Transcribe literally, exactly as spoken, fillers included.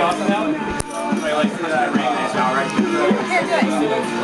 off now? I like to rain this out right here. Here, do it.